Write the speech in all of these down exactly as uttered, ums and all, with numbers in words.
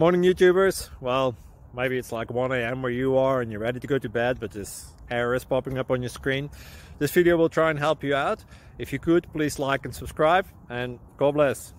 Morning YouTubers. Well, maybe it's like one A M where you are and you're ready to go to bed, but this error is popping up on your screen. This video will try and help you out. If you could, please like and subscribe, and God bless.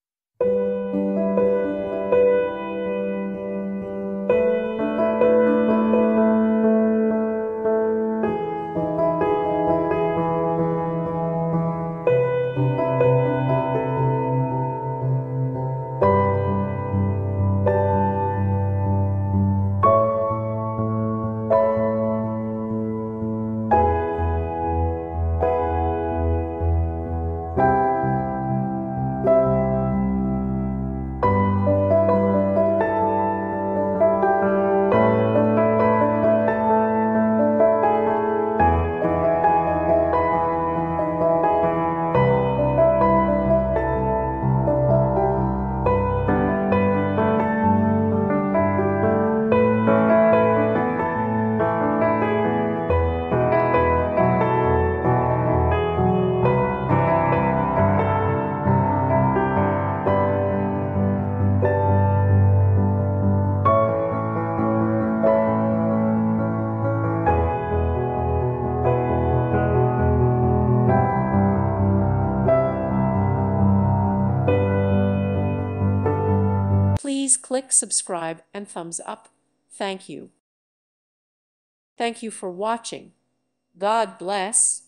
Please click subscribe and thumbs up. Thank you. Thank you for watching. God bless.